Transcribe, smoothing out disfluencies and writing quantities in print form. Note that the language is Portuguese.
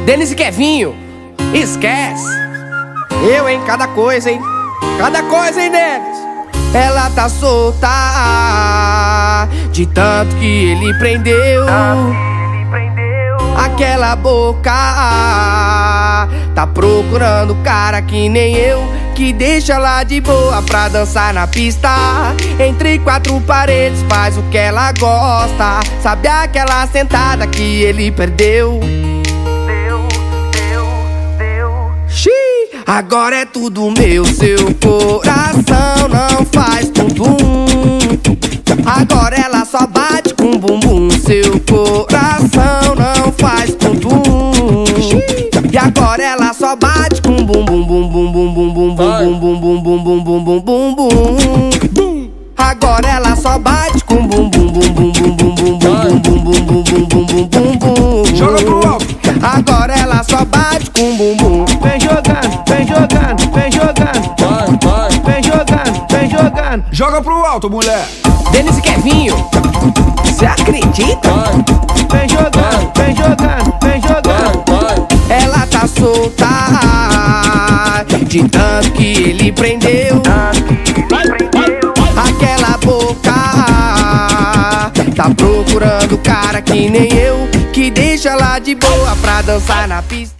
Denis e Kevinho, esquece. Eu, hein, cada coisa, hein. Cada coisa, hein, Denis. Ela tá solta de tanto que ele prendeu. Aquela boca tá procurando cara que nem eu, que deixa ela de boa pra dançar na pista. Entre quatro paredes faz o que ela gosta. Sabe aquela sentada que ele perdeu? Agora é tudo meu, seu coração não faz tum-tum. Agora ela só bate com bumbum, seu coração não faz tum-tum. E agora ela só bate com bumbum, bumbum, bumbum, bumbum, bumbum, bumbum, bumbum, bumbum, bumbum. Agora ela só bate com bumbum, bumbum, bumbum, bumbum, bumbum, bumbum, bumbum, bumbum, bumbum. Joga pro alto. Agora ela só bate com bumbum. Vem jogando, vem jogando, vem jogando. Vai. Vem jogando, vem jogando. Joga pro alto, mulher. Denis e Kevinho, cê acredita? Vem jogando, vem jogando, vem jogando. Ela tá solta de tanto que ele prendeu. Aquela boca tá procurando cara que nem eu, que deixa ela de boa pra dançar na pista.